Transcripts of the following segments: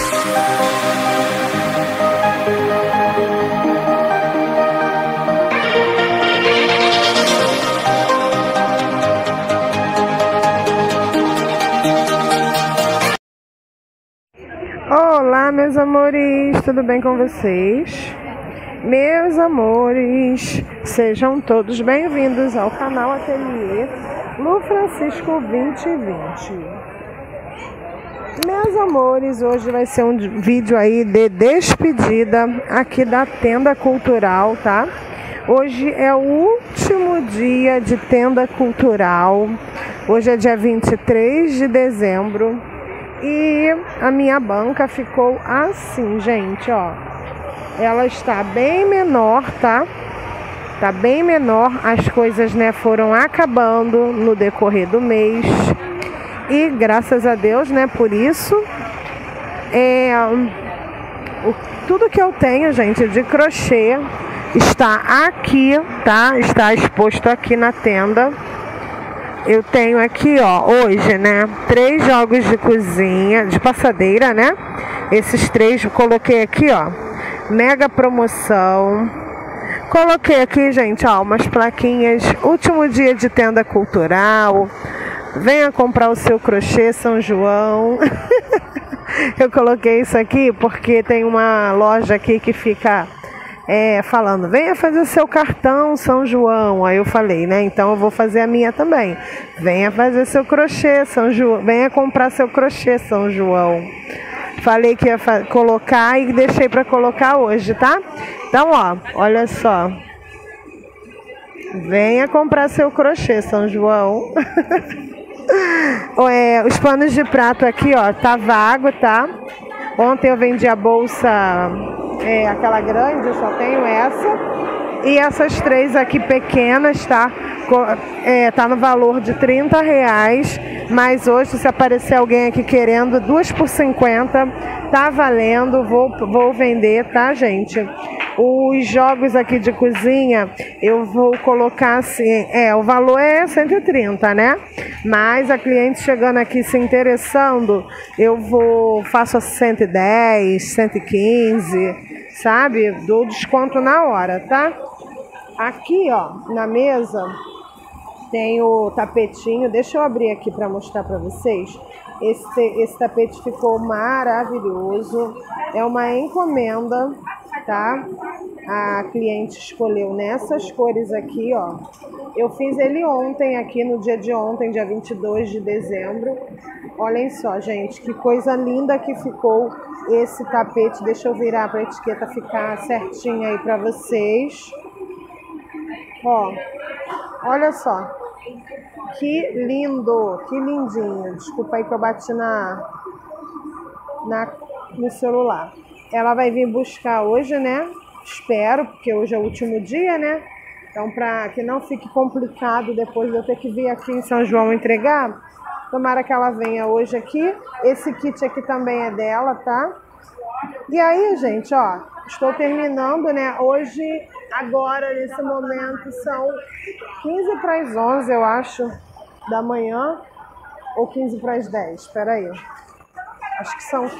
Olá, meus amores, tudo bem com vocês? Meus amores, sejam todos bem-vindos ao canal Ateliê Lu Francisco 2020. Meus amores, hoje vai ser um vídeo aí de despedida aqui da Tenda Cultural, tá? Hoje é o último dia de Tenda Cultural. Hoje é dia 23 de dezembro. E a minha banca ficou assim, gente, ó. Ela está bem menor, tá? Tá bem menor. As coisas, né, foram acabando no decorrer do mês. E graças a Deus, né, por isso. Tudo que eu tenho, gente, de crochê está aqui, tá? Está exposto aqui na tenda. Eu tenho aqui, ó, hoje, né, 3 jogos de cozinha, de passadeira, né? Esses 3 eu coloquei aqui, ó, mega promoção. Coloquei aqui, gente, ó, umas plaquinhas, último dia de Tenda Cultural. Venha comprar o seu crochê São João. Eu coloquei isso aqui porque tem uma loja aqui que fica... falando, venha fazer seu cartão São João. Aí eu falei, né, então eu vou fazer a minha também. Venha fazer seu crochê São João, venha comprar seu crochê São João. Falei que ia colocar e deixei para colocar hoje, tá? Então, ó, olha só. Venha comprar seu crochê São João. Os panos de prato aqui, ó, tá vago, tá? Ontem eu vendi a bolsa... aquela grande, eu só tenho essa. E essas 3 aqui pequenas, tá? Tá no valor de R$30. Mas hoje, se aparecer alguém aqui querendo 2 por 50, tá valendo. Vou vender, tá, gente? Os jogos aqui de cozinha, eu vou colocar assim... o valor é 130, né? Mas a cliente chegando aqui se interessando, faço a 110, 115... sabe? Dou desconto na hora, tá? Aqui, ó, na mesa tem o tapetinho. Deixa eu abrir aqui para mostrar para vocês. Esse tapete ficou maravilhoso. É uma encomenda, tá? A cliente escolheu nessas cores aqui, ó. Eu fiz ele ontem, aqui no dia de ontem, dia 22 de dezembro. Olhem só, gente, que coisa linda que ficou esse tapete. Deixa eu virar para a etiqueta ficar certinha aí para vocês. Ó, olha só. Que lindo, que lindinho. Desculpa aí que eu bati no celular. Ela vai vir buscar hoje, né? Espero, porque hoje é o último dia, né? Então, para que não fique complicado depois de eu ter que vir aqui em São João entregar, tomara que ela venha hoje aqui. Esse kit aqui também é dela, tá? E aí, gente, ó, estou terminando, né? Hoje, agora, nesse momento, são 15 para as 11, eu acho, da manhã. Ou 15 para as 10, espera aí. Acho que são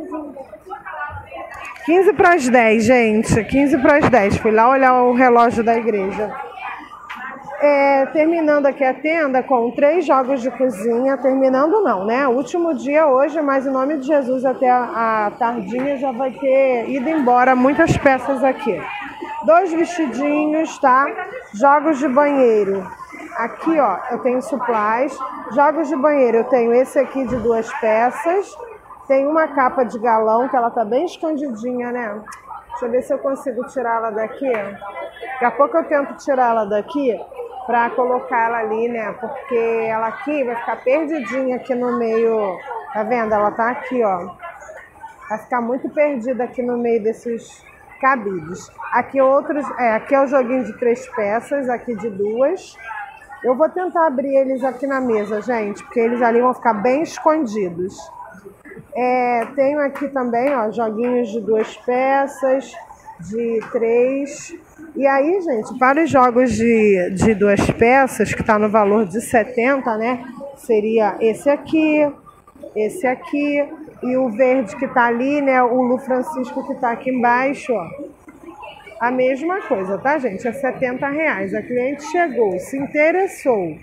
15 para as 10, gente. 15 para as 10. Fui lá olhar o relógio da igreja. Terminando aqui a tenda com 3 jogos de cozinha. Terminando não, né? Último dia hoje, mas em nome de Jesus até a tardinha já vai ter ido embora muitas peças aqui. 2 vestidinhos, tá? Jogos de banheiro. Aqui, ó, eu tenho supplies. Jogos de banheiro, eu tenho esse aqui de 2 peças. Tem uma capa de galão, que ela tá bem escondidinha, né? Deixa eu ver se eu consigo tirá-la daqui. Daqui a pouco eu tento tirá-la daqui pra colocar ela ali, né? Porque ela aqui vai ficar perdidinha aqui no meio. Tá vendo? Ela tá aqui, ó. Vai ficar muito perdida aqui no meio desses cabides. Aqui aqui é o joguinho de 3 peças, aqui de 2. Eu vou tentar abrir eles aqui na mesa, gente, porque eles ali vão ficar bem escondidos. Tenho aqui também, ó, joguinhos de 2 peças, de 3. E aí, gente, para os jogos de 2 peças, que está no valor de 70, né? Seria esse aqui, E o verde que tá ali, né? O Lu Francisco que tá aqui embaixo, ó. A mesma coisa, tá, gente? É R$70. A cliente chegou, se interessou.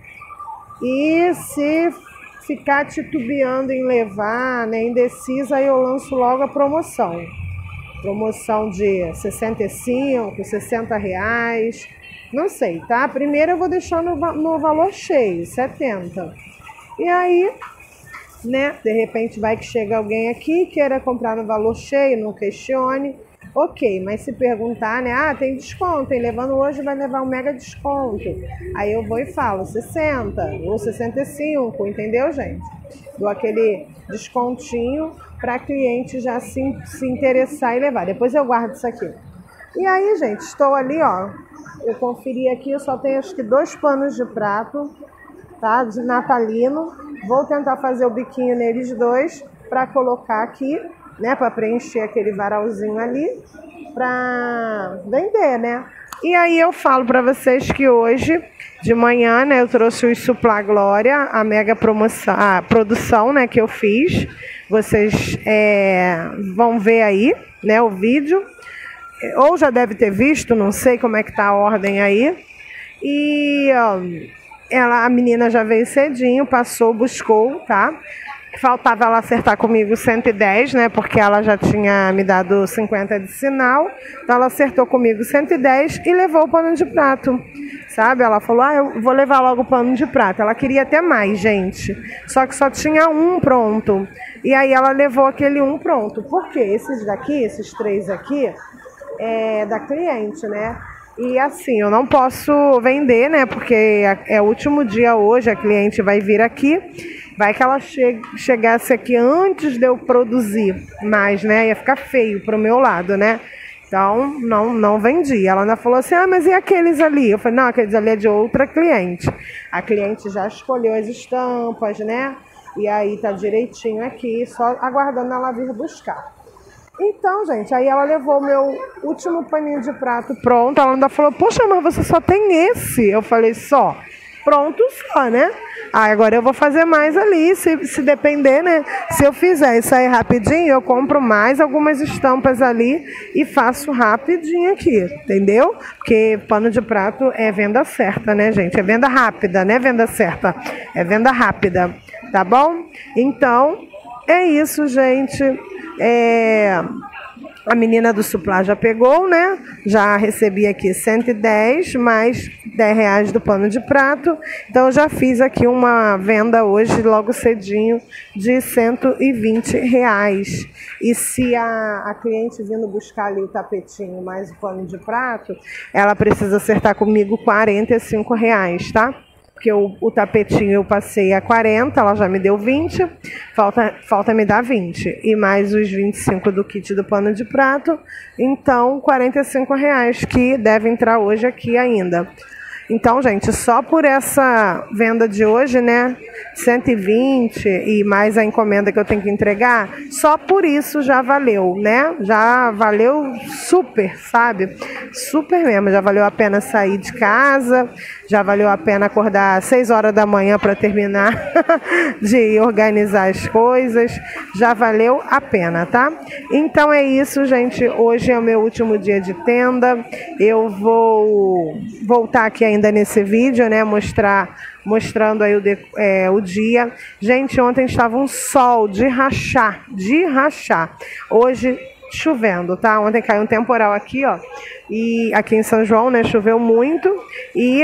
E se ficar titubeando em levar, né, indecisa, aí eu lanço logo a promoção. Promoção de 65, R$60. Não sei, tá? Primeiro eu vou deixar no valor cheio, 70. E aí, né, de repente vai que chega alguém aqui, queira comprar no valor cheio, não questione. Ok, mas se perguntar, né? Ah, tem desconto, hein? Levando hoje vai levar um mega desconto. Aí eu vou e falo 60 ou 65, entendeu, gente? Dou aquele descontinho para cliente já se interessar e levar. Depois eu guardo isso aqui. E aí, gente, estou ali, ó. Eu conferi aqui, eu só tenho acho que 2 panos de prato, tá? De natalino. Vou tentar fazer o biquinho neles 2 para colocar aqui, né, para preencher aquele varalzinho ali, para vender, né? E aí eu falo para vocês que hoje de manhã, né, eu trouxe o Suplá Glória, a mega promoção, a produção, né, que eu fiz. Vocês vão ver aí, né, o vídeo, ou já deve ter visto, não sei como é que tá a ordem aí. E a menina já veio cedinho, passou, buscou, tá? Faltava ela acertar comigo 110, né? Porque ela já tinha me dado 50 de sinal. Então ela acertou comigo 110 e levou o pano de prato, sabe? Ela falou, eu vou levar logo o pano de prato. Ela queria até mais, gente. Só que só tinha um pronto. E aí ela levou aquele um pronto. Por quê? Esses daqui, esses 3 aqui, é da cliente, né? E assim, eu não posso vender, né? Porque é o último dia hoje, a cliente vai vir aqui. Vai que ela chegasse aqui antes de eu produzir mais, né? Ia ficar feio pro meu lado, né? Então, não vendi. Ela ainda falou assim, mas e aqueles ali? Eu falei, não, aqueles ali é de outra cliente. A cliente já escolheu as estampas, né? E aí tá direitinho aqui, só aguardando ela vir buscar. Então, gente, aí ela levou o meu último paninho de prato pronto. Ela ainda falou, poxa, mas você só tem esse? Eu falei, só. Pronto só, né? Agora eu vou fazer mais ali, se depender, né? Se eu fizer isso aí rapidinho, eu compro mais algumas estampas ali e faço rapidinho aqui, entendeu? Porque pano de prato é venda certa, né, gente? É venda rápida, né? Venda certa, é venda rápida, tá bom? Então, é isso, gente. A menina do Suplá já pegou, né? Já recebi aqui 110 mais R$10 do pano de prato. Então já fiz aqui uma venda hoje, logo cedinho, de R$120. E se a cliente vindo buscar ali o tapetinho mais o pano de prato, ela precisa acertar comigo R$45, tá? Porque o tapetinho eu passei a 40, ela já me deu 20, falta me dar 20. E mais os 25 do kit do pano de prato, então R$45 que deve entrar hoje aqui ainda. Então, gente, só por essa venda de hoje, né, 120 e mais a encomenda que eu tenho que entregar, só por isso já valeu, né? Já valeu super, sabe? Super mesmo, já valeu a pena sair de casa, já valeu a pena acordar às 6 horas da manhã para terminar de organizar as coisas, já valeu a pena, tá? Então é isso, gente, hoje é o meu último dia de tenda, eu vou voltar aqui ainda nesse vídeo, né, mostrando aí o dia. Gente, ontem estava um sol de rachar, hoje chovendo, tá? Ontem caiu um temporal aqui, ó, e aqui em São João, né, choveu muito e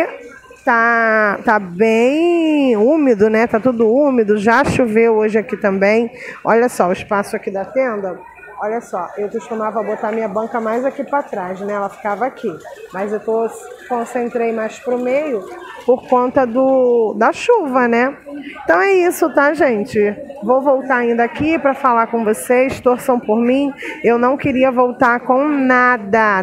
tá bem úmido, né, tá tudo úmido, já choveu hoje aqui também. Olha só o espaço aqui da tenda. Olha só, eu costumava botar minha banca mais aqui para trás, né? Ela ficava aqui. Mas eu concentrei mais pro meio por conta da chuva, né? Então é isso, tá, gente? Vou voltar ainda aqui para falar com vocês. Torçam por mim. Eu não queria voltar com nada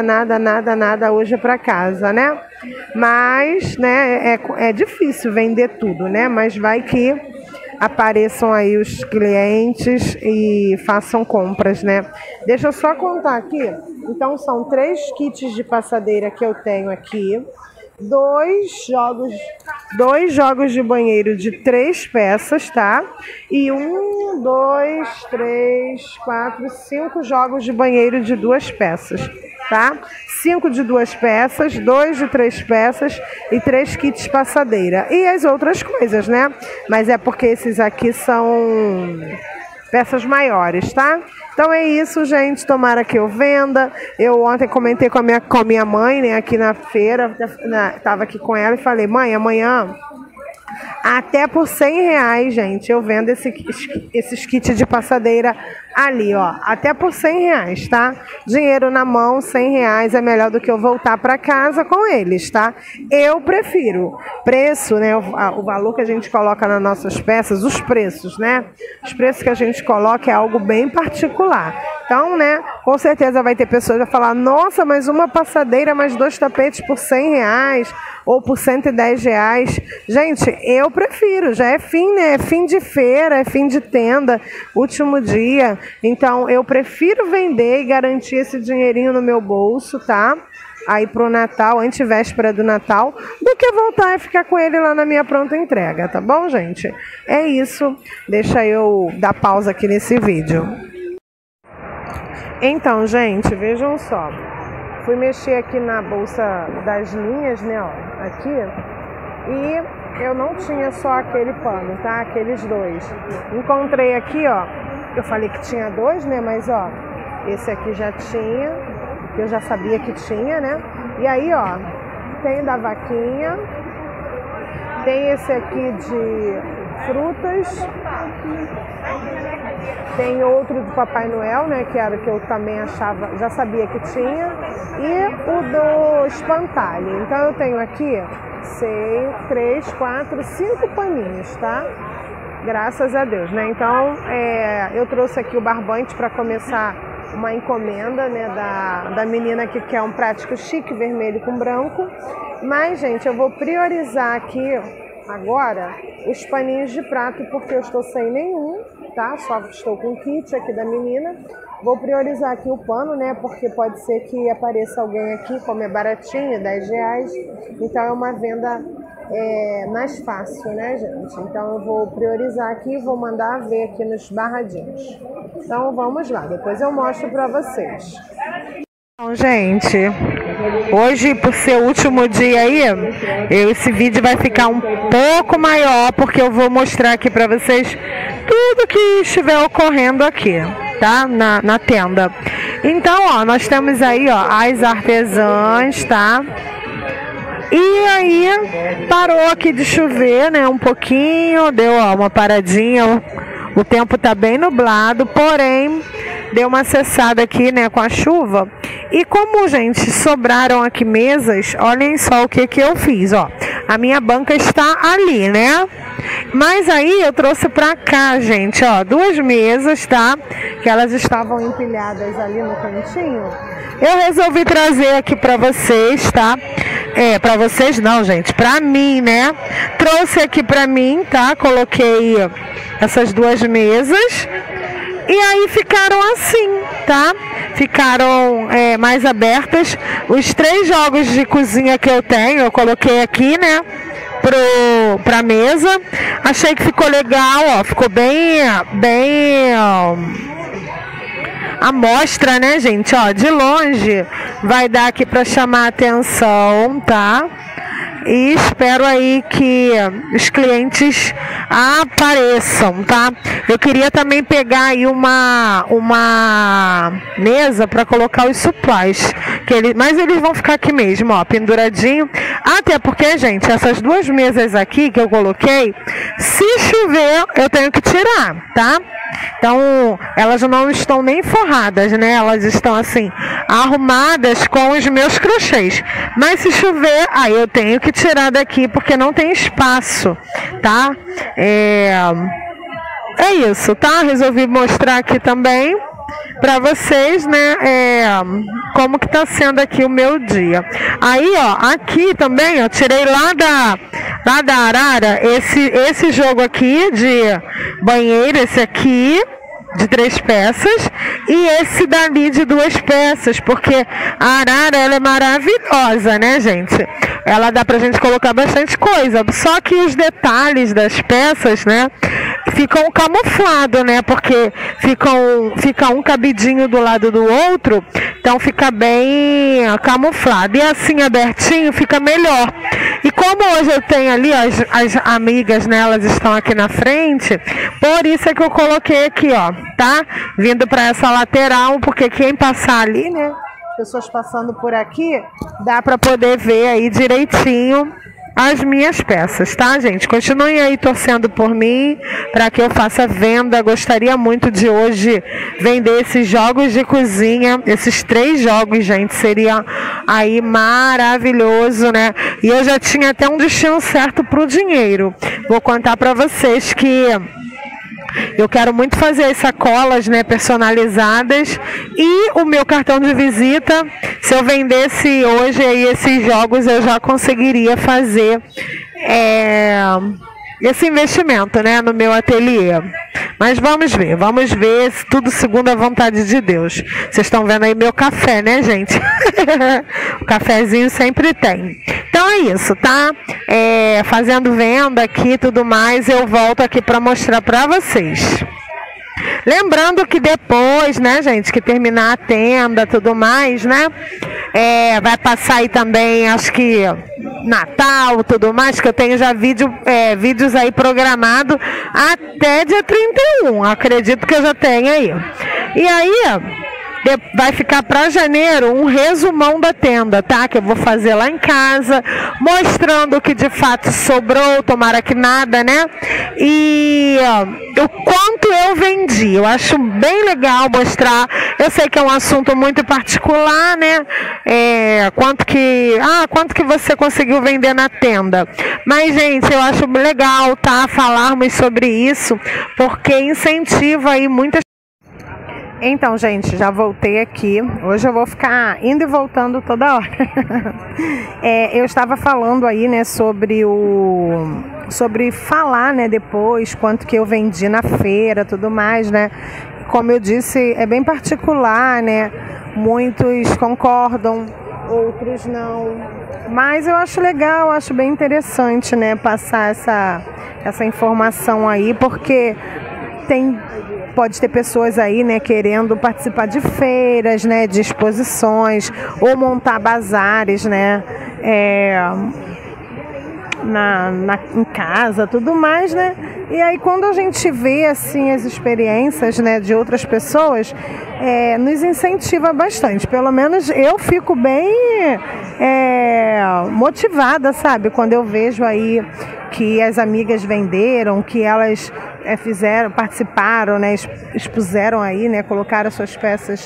hoje para casa, né? Mas, né, é difícil vender tudo, né? Mas vai que apareçam aí os clientes e façam compras, né? Deixa eu só contar aqui. Então, são 3 kits de passadeira que eu tenho aqui. dois jogos de banheiro de 3 peças, tá? E 1, 2, 3, 4, 5 jogos de banheiro de 2 peças, tá? 5 de 2 peças, 2 de 3 peças e 3 kits passadeira. E as outras coisas, né? Mas é porque esses aqui são peças maiores, tá? Então é isso, gente. Tomara que eu venda. Eu ontem comentei com a minha mãe, né? Aqui na feira. Tava aqui com ela e falei, mãe, amanhã até por R$100, gente, eu vendo esses kits de passadeira ali, ó. Até por R$100, tá? Dinheiro na mão, R$100 é melhor do que eu voltar para casa com eles, tá? Eu prefiro. Preço, né? O valor que a gente coloca nas nossas peças, os preços, né? Os preços que a gente coloca é algo bem particular. Então, né? Com certeza vai ter pessoas que vão falar, nossa, mas uma passadeira, mais 2 tapetes por R$100 ou por R$110. Gente, eu prefiro, já é fim, né? É fim de feira, é fim de tenda, último dia. Então, eu prefiro vender e garantir esse dinheirinho no meu bolso, tá? Aí pro Natal, antevéspera do Natal, do que voltar e ficar com ele lá na minha pronta entrega, tá bom, gente? É isso. Deixa eu dar pausa aqui nesse vídeo. Então, gente, vejam só. Fui mexer aqui na bolsa das linhas, né, ó, aqui, e eu não tinha só aquele pano, tá? Aqueles 2. Encontrei aqui, ó, eu falei que tinha 2, né, mas, ó, esse aqui já tinha, que eu já sabia que tinha, né? E aí, ó, tem da vaquinha, tem esse aqui de frutas, tem outro do Papai Noel, né, que era o que eu também achava, já sabia que tinha, e o do espantalho. Então eu tenho aqui 3, 4, 5 paninhos, tá? Graças a Deus, né? Então eu trouxe aqui o barbante para começar uma encomenda, né, da menina que quer um prático chique vermelho com branco. Mas, gente, eu vou priorizar aqui agora os paninhos de prato, porque eu estou sem nenhum, tá? Só estou com o kit aqui da menina. Vou priorizar aqui o pano, né? Porque pode ser que apareça alguém aqui, como é baratinho, R$10. Então é uma venda mais fácil, né, gente? Então eu vou priorizar aqui e vou mandar ver aqui nos barradinhos. Então vamos lá, depois eu mostro pra vocês. Então, gente, hoje, por ser o último dia aí, esse vídeo vai ficar um pouco maior, porque eu vou mostrar aqui pra vocês tudo que estiver ocorrendo aqui, tá? Na tenda. Então, ó, nós temos aí, ó, as artesãs, tá? E aí, parou aqui de chover, né? Um pouquinho, deu, ó, uma paradinha. O tempo tá bem nublado, porém, deu uma cessada aqui, né, com a chuva. E como, gente, sobraram aqui mesas, olhem só o que eu fiz, ó. A minha banca está ali, né? Mas aí eu trouxe pra cá, gente, ó, 2 mesas, tá? Que elas estavam empilhadas ali no cantinho. Eu resolvi trazer aqui pra vocês, tá? Pra vocês não, gente, pra mim, né? Trouxe aqui pra mim, tá? Coloquei essas 2 mesas. E aí ficaram assim, tá? Ficaram mais abertas. Os 3 jogos de cozinha que eu tenho, eu coloquei aqui, né? Pra mesa. Achei que ficou legal, ó. Ficou bem a mostra, né, gente? Ó, de longe vai dar aqui pra chamar a atenção, tá? E espero aí que os clientes apareçam, tá? Eu queria também pegar aí uma mesa para colocar os supplies, mas eles vão ficar aqui mesmo, ó, penduradinho. Até porque, gente, essas 2 mesas aqui que eu coloquei, se chover, eu tenho que tirar, tá? Então, elas não estão nem forradas, né? Elas estão assim, arrumadas com os meus crochês. Mas se chover, aí eu tenho que tirar daqui, porque não tem espaço, tá? É isso, tá? Resolvi mostrar aqui também pra vocês, né, como que tá sendo aqui o meu dia. Aí, ó, aqui também, ó, tirei lá da arara esse jogo aqui de banheiro, esse aqui de 3 peças e esse dali de 2 peças, porque a arara, ela é maravilhosa, né, gente? ela dá pra gente colocar bastante coisa. Só que os detalhes das peças, né, ficam camuflados, né? Porque fica um cabidinho do lado do outro, então fica bem camuflado. E assim abertinho fica melhor. E como hoje eu tenho ali, ó, as amigas, né, elas estão aqui na frente, por isso é que eu coloquei aqui, ó, tá? Vindo para essa lateral, porque quem passar ali, né, pessoas passando por aqui, dá para poder ver aí direitinho as minhas peças, tá, gente? Continuem aí torcendo por mim para que eu faça venda. Gostaria muito de hoje vender esses jogos de cozinha, esses 3 jogos, gente, seria aí maravilhoso, né? E eu já tinha até um destino certo pro dinheiro. Vou contar para vocês que eu quero muito fazer as sacolas, né, personalizadas, e o meu cartão de visita, se eu vendesse hoje aí esses jogos, eu já conseguiria fazer esse investimento, né, no meu ateliê. Mas vamos ver, se tudo segundo a vontade de Deus. Vocês estão vendo aí meu café, né, gente? O cafezinho sempre tem. Então é isso, tá? Fazendo venda aqui e tudo mais, eu volto aqui para mostrar para vocês. Lembrando que depois, né, gente, que terminar a tenda, tudo mais, né, vai passar aí também, acho que Natal, tudo mais, que eu tenho já vídeos aí programados até dia 31, acredito que eu já tenho aí. E aí, vai ficar para janeiro um resumão da tenda, tá? Que eu vou fazer lá em casa, mostrando o que de fato sobrou, tomara que nada, né? E o quanto eu vendi. Eu acho bem legal mostrar. Eu sei que é um assunto muito particular, né? Quanto que você conseguiu vender na tenda. Mas, gente, eu acho legal, tá? Falarmos sobre isso, porque incentiva aí muitas. Então, gente, já voltei aqui. Hoje eu vou ficar indo e voltando toda hora. Eu estava falando aí, né, sobre falar, né, depois, quanto que eu vendi na feira, tudo mais, né. Como eu disse, é bem particular, né. Muitos concordam, outros não. Mas eu acho legal, acho bem interessante, né, passar essa informação aí, porque pode ter pessoas aí, né, querendo participar de feiras, né, de exposições, ou montar bazares, né, em casa, tudo mais, né? E aí quando a gente vê assim as experiências, né, de outras pessoas, nos incentiva bastante. Pelo menos eu fico bem motivada, sabe? Quando eu vejo aí que as amigas venderam, que elas participaram, né, expuseram aí, né, colocaram suas peças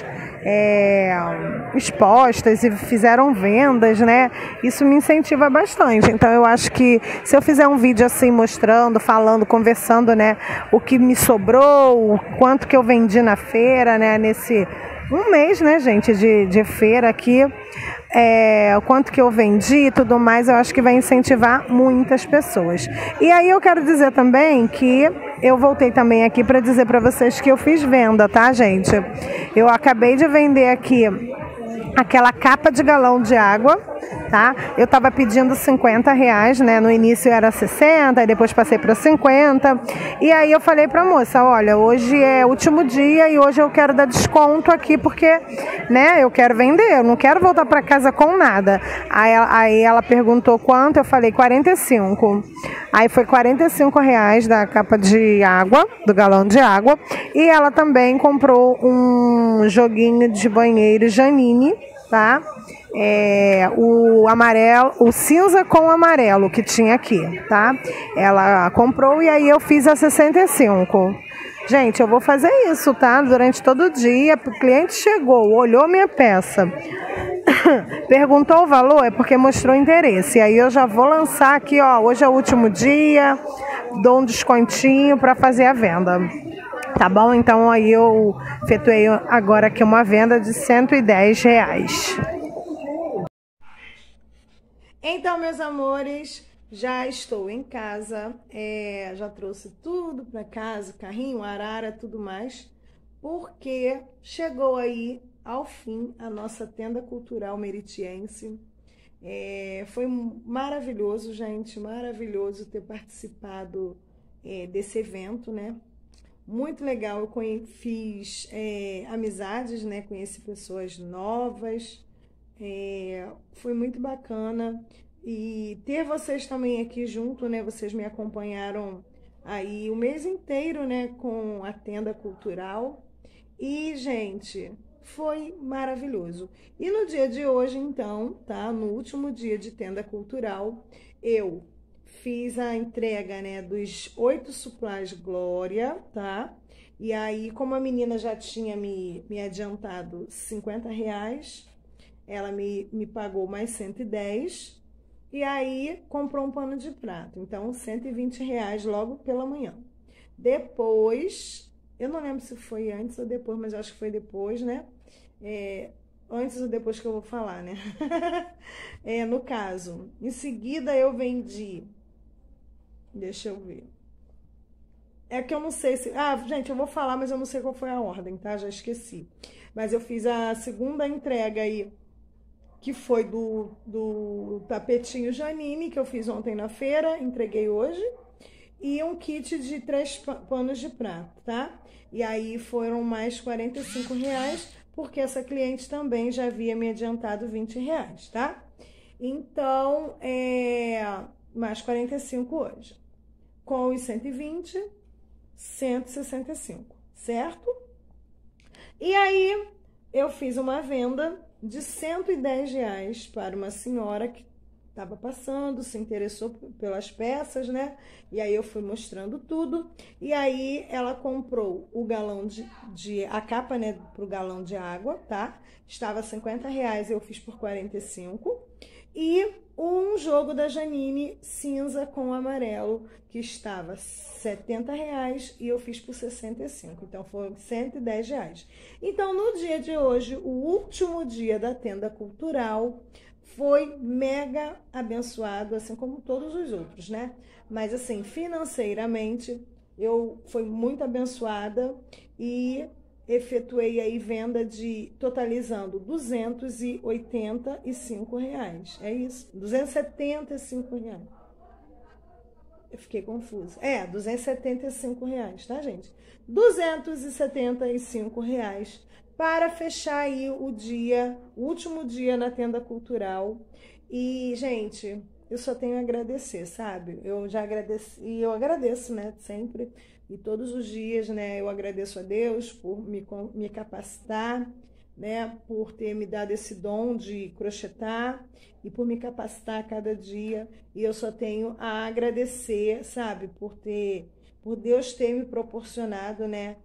expostas e fizeram vendas, né? Isso me incentiva bastante. Então eu acho que se eu fizer um vídeo assim mostrando, falando, conversando, né, o que me sobrou, o quanto que eu vendi na feira, né, nesse um mês, né, gente, de feira aqui, o quanto que eu vendi e tudo mais, eu acho que vai incentivar muitas pessoas. E aí eu quero dizer também que eu voltei também aqui para dizer para vocês que eu fiz venda, tá, gente? Eu acabei de vender aqui aquela capa de galão de água, tá? Eu estava pedindo R$50, né? No início era 60, e depois passei para 50. E aí eu falei para a moça, olha, hoje é o último dia e hoje eu quero dar desconto aqui porque, né, eu quero vender, eu não quero voltar para casa com nada. Aí ela perguntou quanto, eu falei 45. Aí foi R$45 da capa de água, do galão de água. E ela também comprou um joguinho de banheiro Janine, tá? O amarelo, o cinza com amarelo que tinha aqui, tá? Ela comprou e aí eu fiz a 65. Gente, eu vou fazer isso, tá? Durante todo o dia, o cliente chegou, olhou minha peça, perguntou o valor, é porque mostrou interesse. E aí eu já vou lançar aqui, ó, hoje é o último dia, dou um descontinho para fazer a venda. Tá bom? Então aí eu efetuei agora aqui uma venda de R$110. Então, meus amores, já estou em casa, já trouxe tudo para casa, carrinho, arara, tudo mais, porque chegou aí ao fim a nossa tenda cultural meritiense. Foi maravilhoso, gente, maravilhoso ter participado desse evento, né? Muito legal, eu fiz amizades, né? Conheci pessoas novas, foi muito bacana. E ter vocês também aqui junto, né? Vocês me acompanharam aí o mês inteiro, né? Com a tenda cultural. E, gente, foi maravilhoso. E no dia de hoje, então, tá? No último dia de tenda cultural, eu fiz a entrega, né, dos 8 suplás Glória, tá? E aí, como a menina já tinha me adiantado R$ 50, ela me pagou mais 110. E aí, comprou um pano de prato. Então, R$ 120 logo pela manhã. Depois, eu não lembro se foi antes ou depois, mas eu acho que foi depois, né? Antes ou depois que eu vou falar, né? No caso, em seguida eu vendi. Deixa eu ver. É que eu não sei se... Ah, gente, eu vou falar, mas eu não sei qual foi a ordem, tá? Já esqueci. Mas eu fiz a segunda entrega aí, que foi do tapetinho Janine, que eu fiz ontem na feira, entreguei hoje. E um kit de 3 panos de prato, tá? E aí foram mais R$ 45, porque essa cliente também já havia me adiantado R$ 20, tá? Então, mais 45 hoje. Com os 120, 165, certo? E aí, eu fiz uma venda de R$ 110 para uma senhora que estava passando, se interessou pelas peças, né? E aí eu fui mostrando tudo. E aí ela comprou o galão a capa, né, pro galão de água, tá? Estava R$ 50, eu fiz por 45. E um jogo da Janine cinza com amarelo, que estava R$ 70 e eu fiz por 65. Então foram R$ 110. Então no dia de hoje, o último dia da tenda cultural, foi mega abençoado, assim como todos os outros, né? Mas assim, financeiramente, eu fui muito abençoada e efetuei aí venda totalizando R$ 285. É isso, R$ 275. Eu fiquei confusa. R$ 275, tá, gente? R$ 275 para fechar aí o último dia na tenda cultural. E, gente, eu só tenho a agradecer, sabe? Eu já agradeci, e eu agradeço, né, sempre. E todos os dias, né, eu agradeço a Deus por me capacitar, né, por ter me dado esse dom de crochetar e por me capacitar a cada dia. E eu só tenho a agradecer, sabe, por Deus ter me proporcionado, né,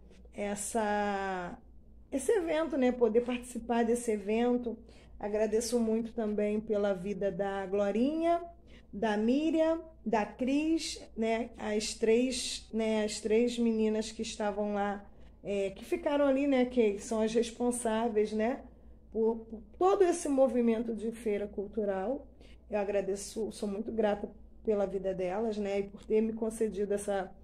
esse evento, né, poder participar desse evento. Agradeço muito também pela vida da Glorinha, da Miriam, da Cris, né, as três meninas que estavam lá, que ficaram ali, né, que são as responsáveis, né, por todo esse movimento de feira cultural. Eu agradeço, sou muito grata pela vida delas, né, e por ter me concedido essa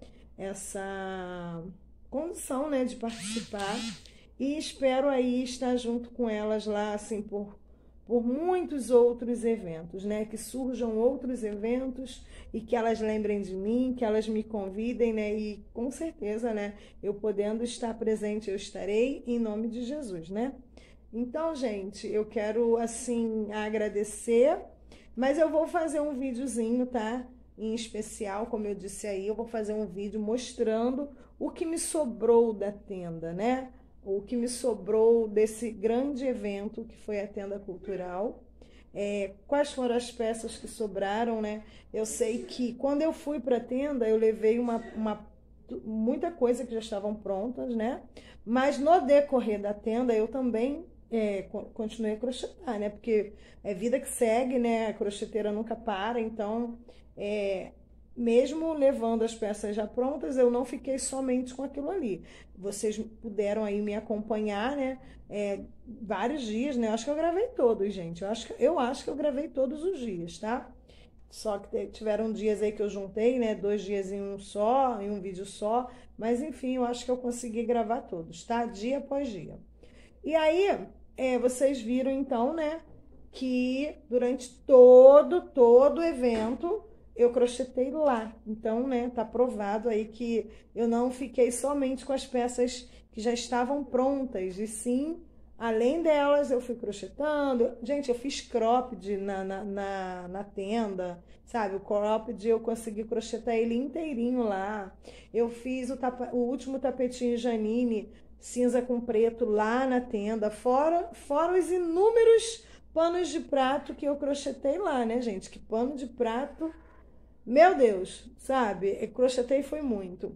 condição, né, de participar. E espero aí estar junto com elas lá, assim, por muitos outros eventos, né? Que surjam outros eventos e que elas lembrem de mim, que elas me convidem, né? E com certeza, né? Eu podendo estar presente, eu estarei, em nome de Jesus, né? Então, gente, eu quero, assim, agradecer, mas eu vou fazer um videozinho, tá? Em especial, como eu disse aí, eu vou fazer um vídeo mostrando o que me sobrou da tenda, né? O que me sobrou desse grande evento que foi a tenda cultural. Quais foram as peças que sobraram, né? Eu sei que quando eu fui para a tenda, eu levei muita coisa que já estavam prontas, né? Mas no decorrer da tenda, eu também continuei a crochetar, né? Porque é vida que segue, né? A crocheteira nunca para, então... mesmo levando as peças já prontas, eu não fiquei somente com aquilo ali. Vocês puderam aí me acompanhar, né? Vários dias, né? Eu acho que eu gravei todos, gente. Eu acho que eu gravei todos os dias, tá? Só que tiveram dias aí que eu juntei, né? 2 dias em um vídeo só. Mas enfim, eu acho que eu consegui gravar todos, tá? Dia após dia. E aí, vocês viram então, né? que durante todo o evento eu crochetei lá. Então, né, tá provado aí que eu não fiquei somente com as peças que já estavam prontas, e sim, além delas, eu fui crochetando. Gente, eu fiz cropped na tenda, sabe? O cropped eu consegui crochetar ele inteirinho lá. Eu fiz o último tapetinho Janine, cinza com preto, lá na tenda, fora os inúmeros panos de prato que eu crochetei lá, né, gente? Que pano de prato, meu Deus, sabe? Eu crochetei foi muito.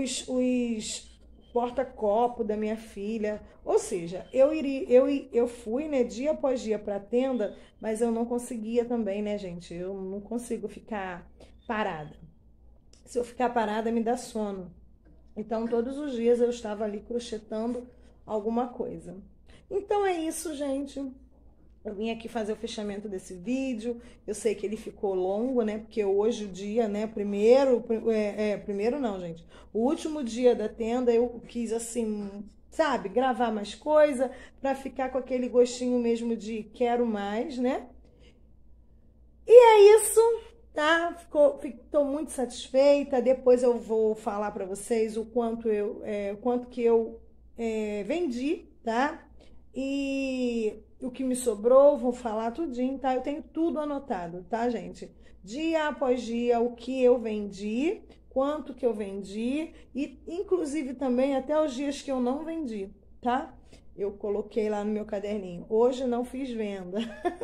Os porta-copo da minha filha. Ou seja, eu fui, né, dia após dia para a tenda, mas eu não conseguia também, né, gente? Eu não consigo ficar parada. Se eu ficar parada, me dá sono. Então, todos os dias eu estava ali crochetando alguma coisa. Então, é isso, gente. Eu vim aqui fazer o fechamento desse vídeo. Eu sei que ele ficou longo, né? Porque hoje o dia, né? Primeiro não, gente. O último dia da tenda eu quis, assim, sabe? Gravar mais coisa para ficar com aquele gostinho mesmo de quero mais, né? E é isso, tá? Tô muito satisfeita. Depois eu vou falar para vocês o quanto que eu vendi, tá? E o que me sobrou, vou falar tudinho, tá? Eu tenho tudo anotado, tá, gente? Dia após dia, o que eu vendi, quanto que eu vendi e, inclusive, também até os dias que eu não vendi, tá? Eu coloquei lá no meu caderninho. Hoje não fiz venda.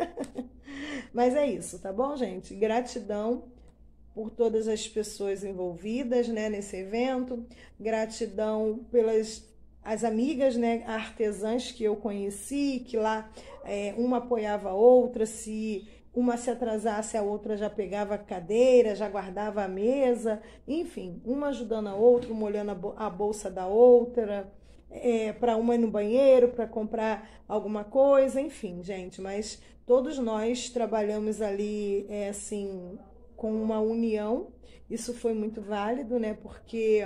Mas é isso, tá bom, gente? Gratidão por todas as pessoas envolvidas, né, nesse evento. Gratidão pelas as amigas, né, artesãs que eu conheci, que lá uma apoiava a outra, se uma se atrasasse, a outra já pegava a cadeira, já guardava a mesa, enfim, uma ajudando a outra, uma olhando a bolsa da outra, para uma ir no banheiro, para comprar alguma coisa, enfim, gente, mas todos nós trabalhamos ali, assim, com uma união. Isso foi muito válido, né, porque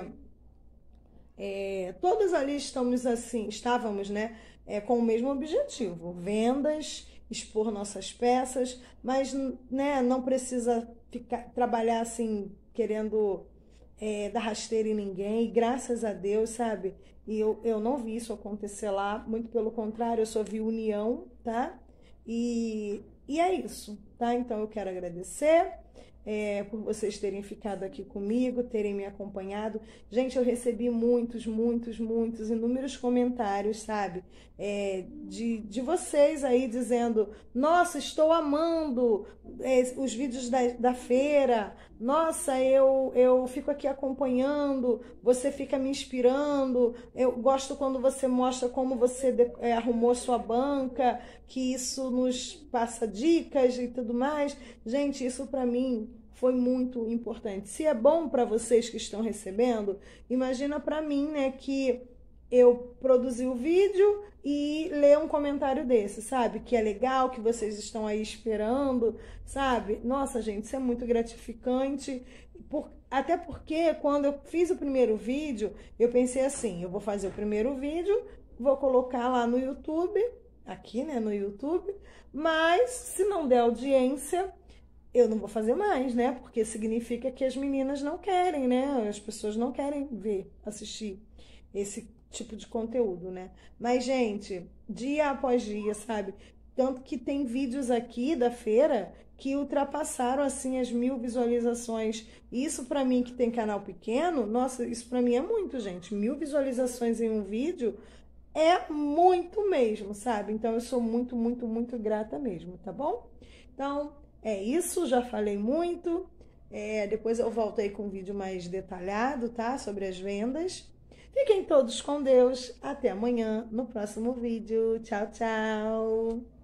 todos ali estávamos, né, com o mesmo objetivo, vendas, expor nossas peças, mas, né, não precisa trabalhar assim, querendo dar rasteira em ninguém, e graças a Deus, sabe, e eu não vi isso acontecer lá, muito pelo contrário, eu só vi união, tá, e é isso, tá, então eu quero agradecer, por vocês terem ficado aqui comigo, terem me acompanhado. Gente, eu recebi muitos, inúmeros comentários, sabe? De vocês aí dizendo, nossa, estou amando os vídeos da feira, nossa, eu fico aqui acompanhando, você fica me inspirando, eu gosto quando você mostra como você arrumou sua banca, que isso nos passa dicas e tudo mais. Gente, isso para mim foi muito importante. Se é bom para vocês que estão recebendo, imagina para mim, né, que eu produzi o vídeo e ler um comentário desse, sabe? Que é legal, que vocês estão aí esperando, sabe? Nossa, gente, isso é muito gratificante. Até porque quando eu fiz o primeiro vídeo, eu pensei assim, eu vou fazer o primeiro vídeo, vou colocar lá no YouTube, aqui, né, no YouTube, mas se não der audiência, eu não vou fazer mais, né? Porque significa que as meninas não querem, né? As pessoas não querem assistir esse tipo de conteúdo, né? Mas, gente, dia após dia, sabe? Tanto que tem vídeos aqui da feira que ultrapassaram, assim, as 1000 visualizações. Isso pra mim, que tem canal pequeno, nossa, isso pra mim é muito, gente. 1000 visualizações em um vídeo é muito mesmo, sabe? Então, eu sou muito grata mesmo, tá bom? Então, é isso, já falei muito. Depois eu volto aí com um vídeo mais detalhado, tá? Sobre as vendas. Fiquem todos com Deus. Até amanhã no próximo vídeo. Tchau, tchau!